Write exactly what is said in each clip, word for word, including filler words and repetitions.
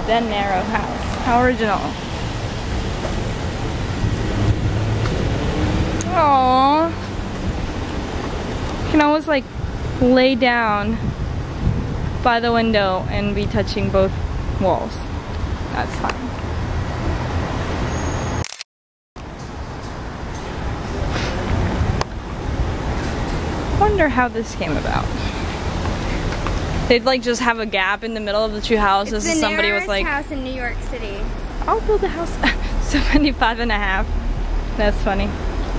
the narrow house. How original. Aww. You can always like lay down by the window and be touching both walls. That's fun. Wonder how this came about. They'd like just have a gap in the middle of the two houses and somebody was like, house in New York City. I'll build a house seventy-five and a half. That's funny.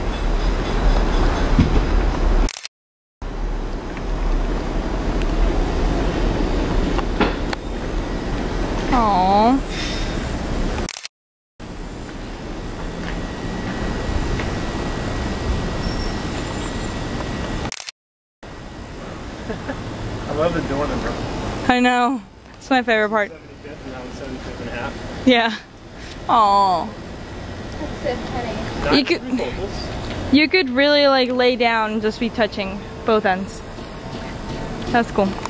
Aww. I love the door number. I know. It's my favorite part. seventy-fifth and that one's seventy-fifth and a half. Yeah. Aww. That's so funny. You could, you could really like lay down and just be touching both ends. That's cool.